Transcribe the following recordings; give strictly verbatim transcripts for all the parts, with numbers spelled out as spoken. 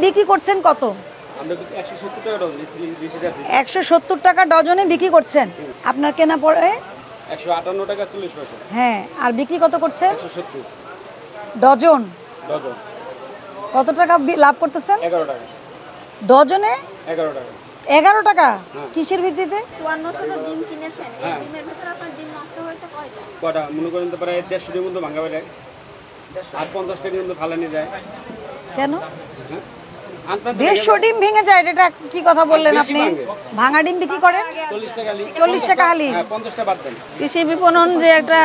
বিক্রি করছেন কত? একশো সত্তর টাকা ডজনে বিক্রি করছেন। আপনার কেনা পড়ে একশো আটান্ন টাকা চল্লিশ পয়সা। হ্যাঁ, আর বিক্রি কত করছেন? একশো সত্তর ডজন। ডজন কত টাকা লাভ করতেছেন? এগারো টাকা ডজনে। এগারো টাকা এগারো টাকা কিসের ভিত্তিতে? চুয়ান্নশো ডিম কিনেছেন, এই ডিমের ভিতরে আপনার ডিম নষ্ট হয়েছে কয়টা? কটা মনে করেন তো প্রায় দেড়শো ডিমের মতো ভাঙা যায়, আর পঞ্চাশ টাকার মতো ফালানি যায়। কেন দেড়শো ডিম ভেঙে যায়? এটা কি কথা বললেন আপনি? ভাঙা ডিম বিক্রি করেন চল্লিশ টাকা চল্লিশ টাকা হালি। পঞ্চাশটা বাদ দেন। কৃষি বিপণন যে একটা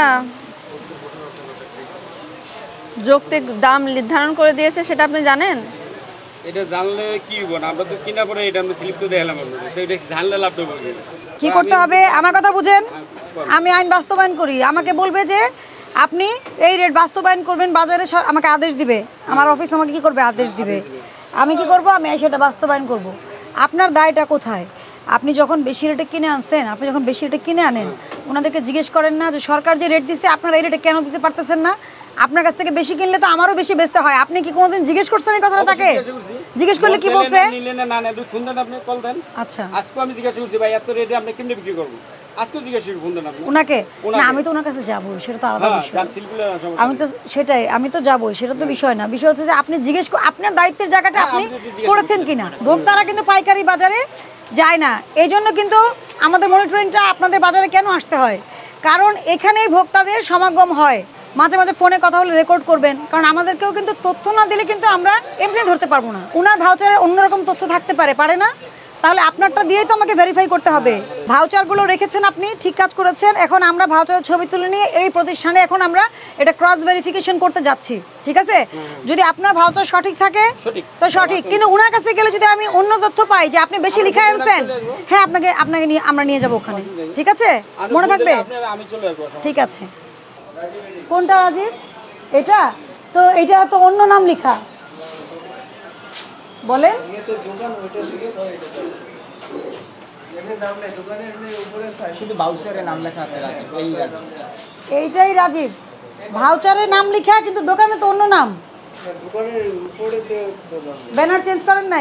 যৌক্তিক দাম নির্ধারণ করে দিয়েছে সেটা আপনি জানেন? এটা জানলে কি হবো না, আমরা তো কিনা পরে এটা আমি স্লিপ তো দেখালাম আপনাদের, তো এটা জানলে লাভ দেবো কি করতে হবে? আমার কথা বুঝেন, আমি আইন বাস্তবায়ন করি। আমাকে বলবে যে আপনি এই রেট বাস্তবায়ন করবেন, বাজারে আমাকে আদেশ দিবে, আমার অফিস আমাকে কি করবে? আদেশ দিবে। আমি কি করব? আমি সেটা বাস্তবায়ন করব। আপনার দায়টা কোথায়? আপনি যখন বেশি রেটে কিনে আনছেন, আপনি যখন বেশি রেটে কিনে আনেন, ওনাদেরকে জিজ্ঞেস করেন না যে সরকার যে রেট দিচ্ছে আপনারা এই রেটে কেন দিতে পারতেছেন না? আপনার কাছ থেকে বেশি কিনলে তো আমারও বেশি বেচতে হয়। আপনি কি কোনোদিন জিজ্ঞেস করছেন এই কথাটা তাকে? জিজ্ঞেস করলে কি বলছে? নিলেন না না ফোন দেন, আপনি কল দেন। আচ্ছা, আজকে আমি জিজ্ঞাসা করছি ভাই এত রেটে আপনি কেমনে বিক্রি করব? আজকেও জিজ্ঞাসা করে ফোন দেন আপনি ওনাকে। না আমি তো ওনার কাছে যাবো, সেটা তো আলাদা বিষয়। আমি তো সেটাই, আমি তো যাবোই, সেটা তো বিষয় না। বিষয় হচ্ছে যে আপনি জিজ্ঞেস, আপনার দায়িত্বের জায়গাটা আপনি করেছেন কিনা। ভোক্তারা কিন্তু পাইকারি বাজারে যায় না, এই জন্য কিন্তু আমাদের মনিটরিংটা আপনাদের বাজারে কেন আসতে হয়? কারণ এখানেই ভোক্তাদের সমাগম হয়। মাঝে মাঝে ফোনে কথা বলে রেকর্ড করবেন, কারণ আমাদেরকেও কিন্তু তথ্য না দিলে কিন্তু আমরা এমনি ধরতে পারবো না। ওনার ভাউচারে অন্যরকম তথ্য থাকতে পারে, পারে না? তাহলে আপনারটা দিয়েই তো আমাকে ভেরিফাই করতে হবে। ভাউচারগুলো রেখেছেন আপনি, ঠিক কাজ করেছেন। এখন আমরা ভাউচারের ছবি তুলে নিয়ে এই প্রতিষ্ঠানে এখন আমরা এটা ক্রস ভেরিফিকেশন করতে যাচ্ছি, ঠিক আছে? যদি আপনার ভাউচার সঠিক থাকে তো সঠিক, কিন্তু ওনার কাছে গেলে যদি আমি অন্য তথ্য পাই যে আপনি বেশি লিখে আনছেন, হ্যাঁ আপনাকে আপনাকে নিয়ে আমরা নিয়ে যাবো ওখানে, ঠিক আছে? মনে থাকবে? ঠিক আছে। কোনটা রাজীব? এটা তো, এটা তো অন্য নাম লেখা, বলেন। এইটাই রাজীব, ভাউচারের নাম লেখা, কিন্তু দোকানে তো অন্য নাম। ব্যানার চেঞ্জ করেন নাই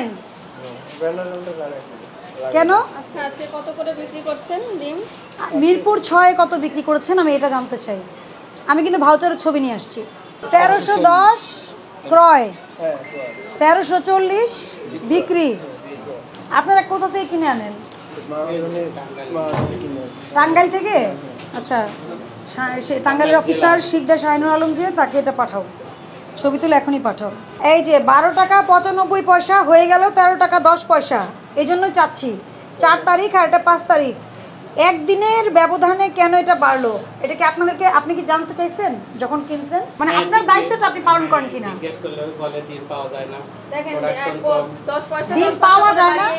কেন? আচ্ছা, আজকে কত করে বিক্রি করছেন ডিম? মিরপুর ছয় কত বিক্রি করেছেন আমি এটা জানতে চাই। আমি কিন্তু ভাউচারের ছবি নিয়ে আসছি। তেরোশো দশ ক্রয়, তেরোশো চল্লিশ বিক্রি। আপনারা কোথা থেকে কিনে আনেন? টাঙ্গাইল থেকে? আচ্ছা, সে টাঙ্গাইলের অফিসার শিকদার শাহিনুর আলম যে, তাকে এটা পাঠাও, ছবি তুলে এখনই পাঠাও। এই যে বারো টাকা পঁচানব্বই পয়সা হয়ে গেল তেরো টাকা দশ পয়সা। এই জন্যই চাচ্ছি চার তারিখ আর এটা পাঁচ তারিখ, একদিনের ব্যবধানে কেন এটা বাড়লো? এটা কি আপনাদেরকে, আপনি কি জানতে চাইছেন যখন কিনছেন? মানে আপনার দায়িত্বটা আপনি পালন করেন কিনা? দেখেন দশ পয়সা ডিম পাওয়া যায় না,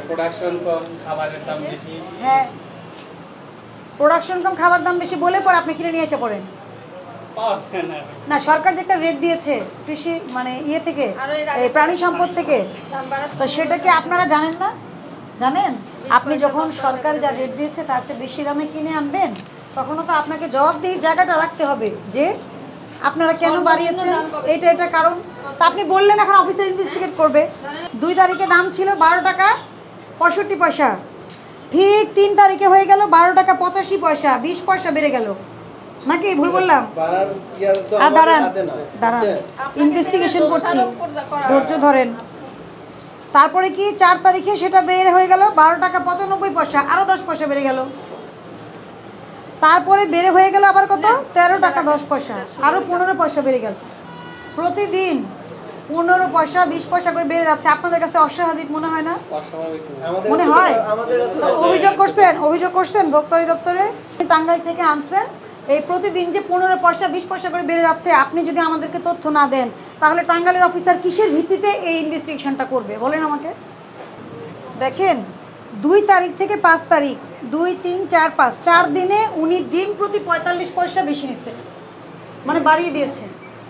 হ্যাঁ প্রোডাকশন কম খাবার দাম বেশি বলে পরে আপনি কিনে নিয়ে এসে পড়েন না। সরকার যে একটা রেট দিয়েছে কৃষি মানে ইয়ে থেকে, এই প্রাণী সম্পদ থেকে, তো সেটা কি আপনারা জানেন না? জানেন? আপনি যখন সরকার যা রেট দিয়েছে তার চেয়ে বেশি দামে কিনে আনবেন, তখনও তো আপনাকে জবাবদিহির জায়গাটা রাখতে হবে যে আপনারা কেন বাড়িয়েছেন, এইটা এটা কারণ। তা আপনি বললেন এখন অফিসার ইনভেস্টিগেট করবে। দুই তারিখে দাম ছিল বারো টাকা পঁয়ষট্টি পয়সা, ঠিক তিন তারিখে হয়ে গেল বারো টাকা পঁচাশি পয়সা, বিশ পয়সা বেড়ে গেল নাকি? ভুল বললাম? আর দাঁড়ান দাঁড়ান, ইনভেস্টিগেশন করছি, ধৈর্য ধরেন। তারপরে কি চার তারিখে সেটা বের হয়ে গেল বারো টাকা পঁচানব্বই পয়সা, আরও দশ পয়সা বেড়ে গেল। তারপরে বেড়ে হয়ে গেল আবার কত? তেরো টাকা দশ পয়সা, আরও পনেরো পয়সা বেড়ে গেল। প্রতিদিন পনেরো পয়সা বিশ পয়সা করে বেড়ে যাচ্ছে। আপনাদের কাছে অস্বাভাবিক মনে হয় না? মনে হয়? অভিযোগ করছেন, অভিযোগ করছেন ভোক্তা অধিদপ্তরে, টাঙ্গাইল থেকে আনছেন, এই প্রতিদিন যে পনেরো পয়সা বিশ পয়সা করে বেড়ে যাচ্ছে, আপনি যদি আমাদেরকে তথ্য না দেন তাহলে টাঙ্গাইলের অফিসার কিসের ভিত্তিতে এই ইনভেস্টিগেশনটা করবে বলেন আমাকে? দেখেন দুই তারিখ থেকে পাঁচ তারিখ, দুই তিন চার পাঁচ, চার দিনে উনি ডিম প্রতি পঁয়তাল্লিশ পয়সা বেশি নিচ্ছে, মানে বাড়িয়ে দিয়েছে।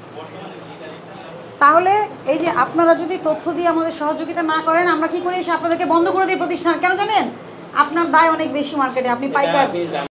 তাহলে এই যে আপনারা যদি তথ্য দিয়ে আমাদের সহযোগিতা না করেন, আমরা কি করি? আপনাদেরকে বন্ধ করে দিই প্রতিষ্ঠান। কেন জানেন? আপনার দায় অনেক বেশি মার্কেটে, আপনি পাইকার।